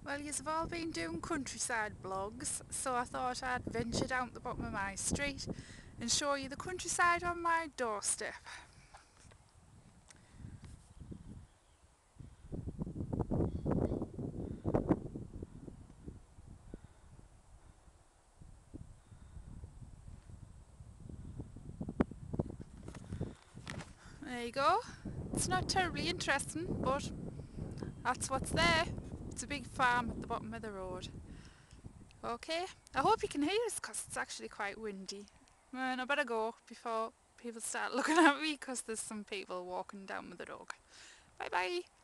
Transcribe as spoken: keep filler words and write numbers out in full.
Well, you've all been doing countryside vlogs, so I thought I'd venture down the bottom of my street and show you the countryside on my doorstep. There you go. It's not terribly interesting, but that's what's there. It's a big farm at the bottom of the road. Okay, I hope you can hear us because it's actually quite windy. And I better go before people start looking at me because there's some people walking down with the dog. Bye bye.